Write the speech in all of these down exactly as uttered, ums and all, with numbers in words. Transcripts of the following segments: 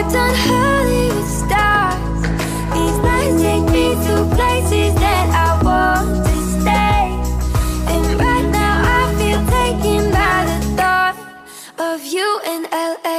Tripped on Hollywood stars. These nights take me to places that I want to stay. And right now I feel taken by the thought of you in L A.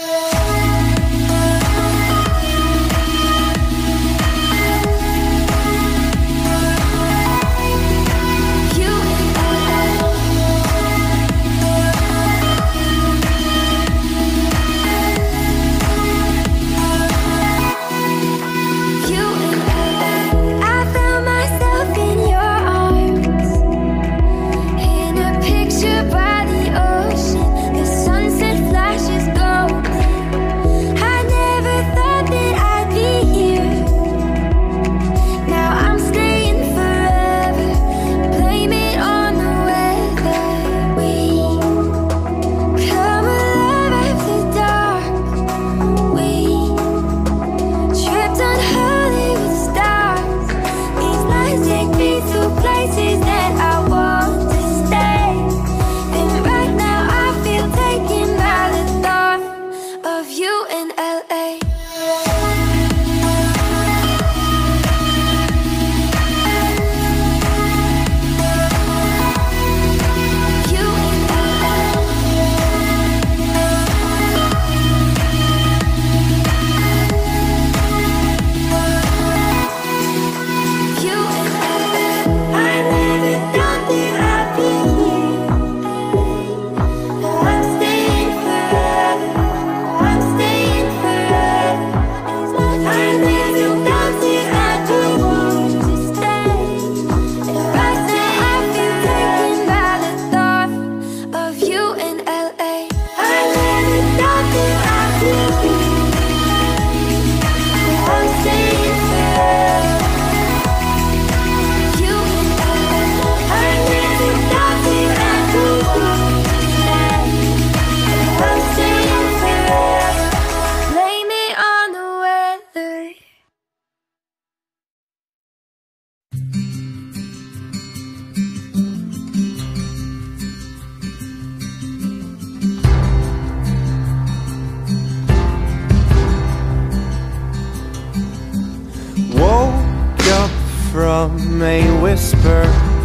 From a whisper,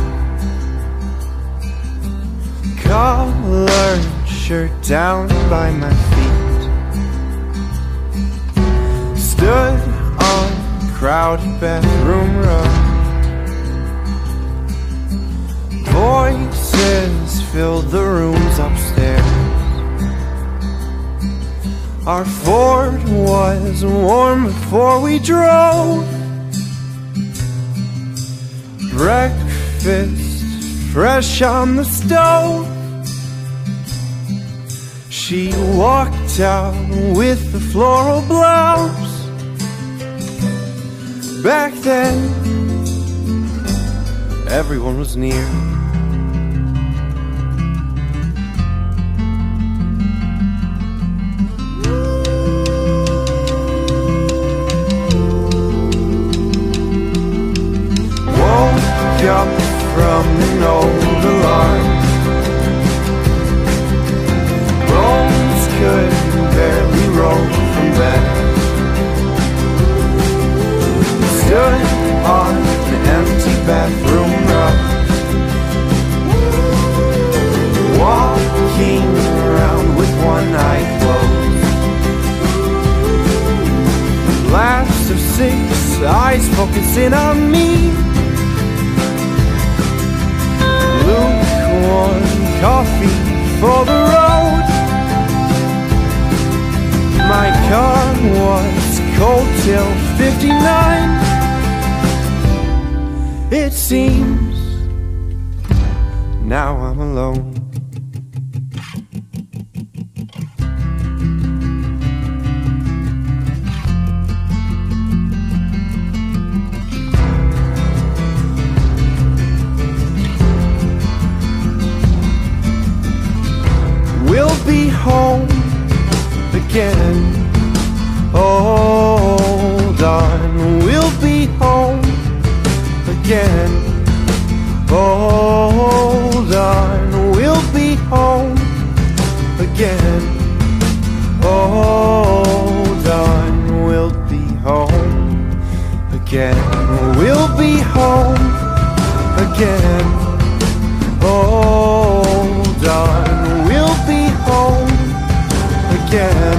collared shirt down by my feet, stood on crowded bathroom row. Voices filled the rooms upstairs. Our Ford was warm before we drove. Breakfast fresh on the stove. She walked out with the floral blouse. Back then, everyone was near. Up from an old alarm. Bones could barely roll from bed. Stood on an empty bathroom rug, walking around with one eye closed. Last of six eyes focusing on me. Lukewarm coffee for the road. My car was cold till fifty-nine. It seems now I'm alone. We'll be home again. Hold on, we'll be home again. Hold on, we'll be home again. Hold on. again. We'll be home again. Hold on, we'll be home again.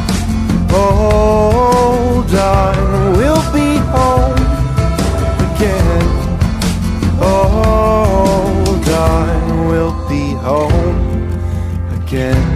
Hold on, we'll be home again. Hold on, we'll be home again.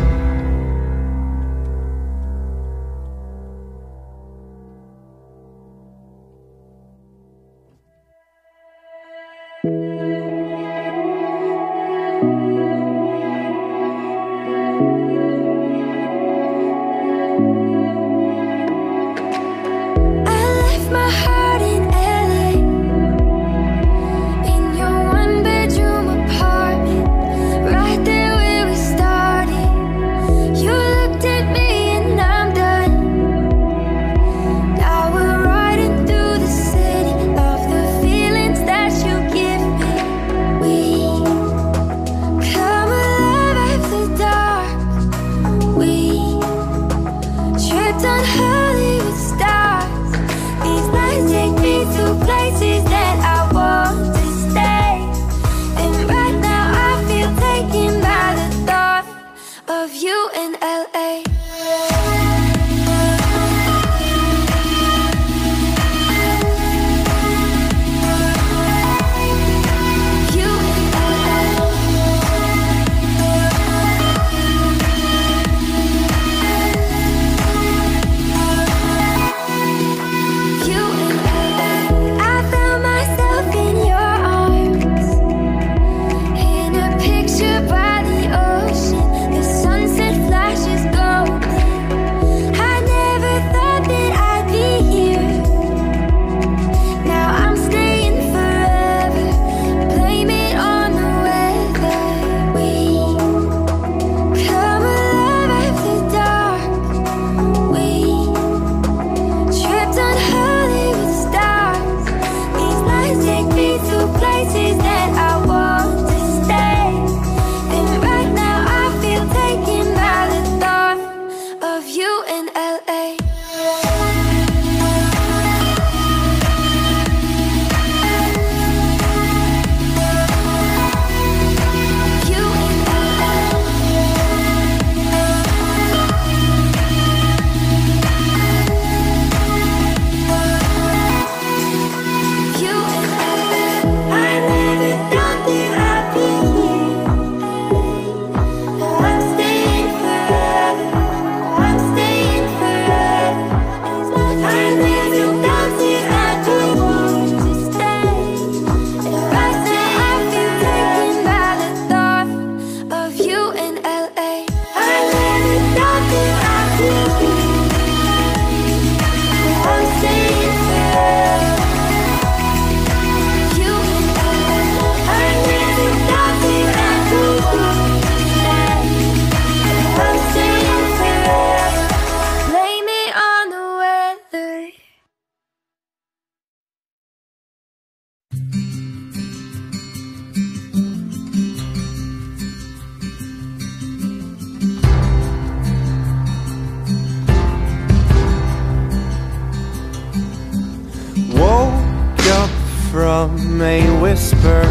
From a whisper,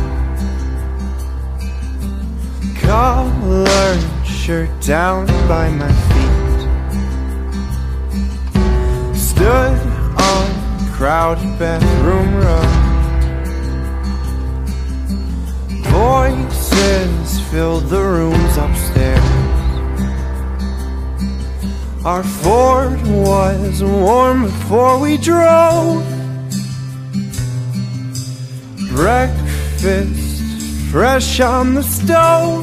collared shirt down by my feet, stood on crowded bathroom row. Voices filled the rooms upstairs. Our Ford was warm before we drove. Breakfast fresh on the stove.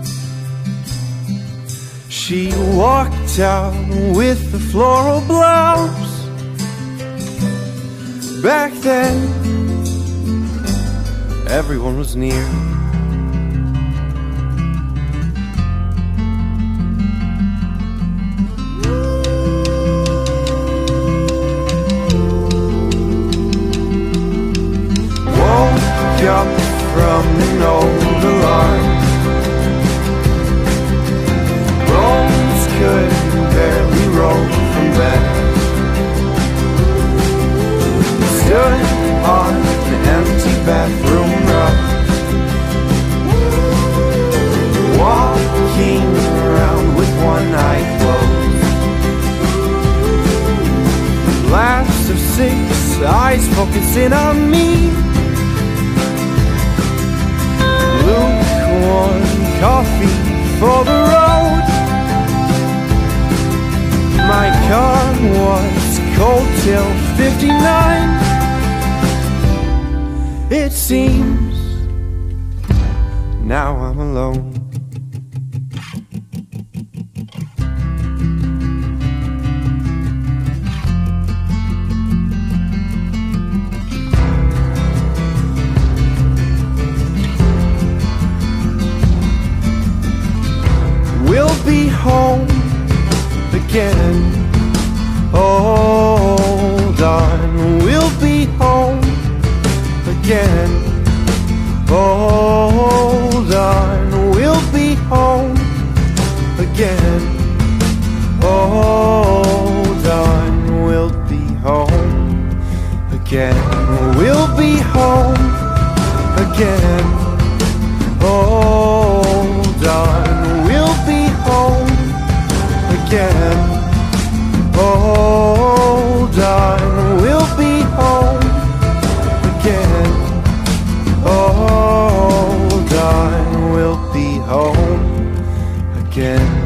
She walked out with the floral blouse. Back then, everyone was near. Up from an old alarm. Bones could barely roll from bed. Stood eyes focusing on me. Lukewarm coffee for the road. My car was cold till fifty-nine. It seems now I'm alone. We'll be home again. Hold on, we'll be home again. Hold on, we'll be home again. Hold on, we'll be home again. We'll be home again. Hold on, we'll be home again. Hold on, we'll be home again. Hold on, we'll be home again.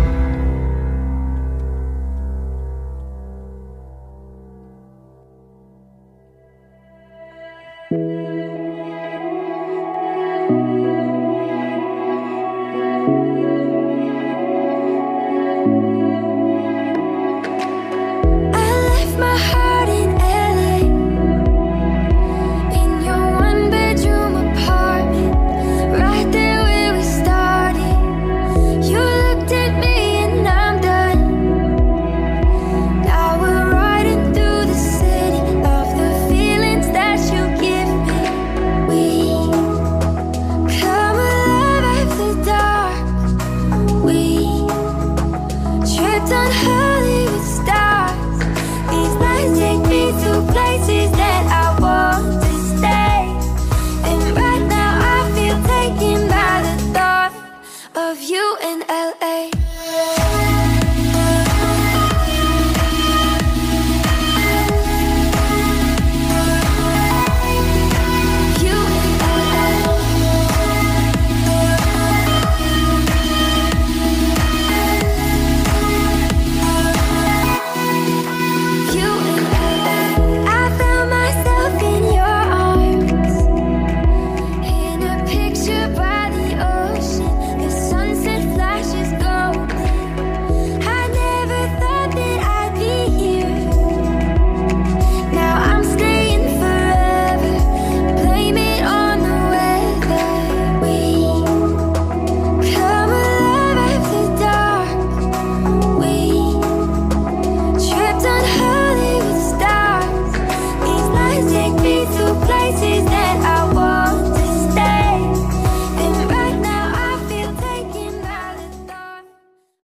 On Hollywood stars, these nights take me to places